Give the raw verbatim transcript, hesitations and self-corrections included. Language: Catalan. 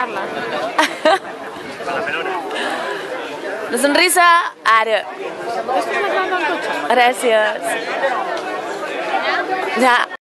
Carla. La sonrisa, ara. Després m'agrada el cotxe. Gràcies. Ja.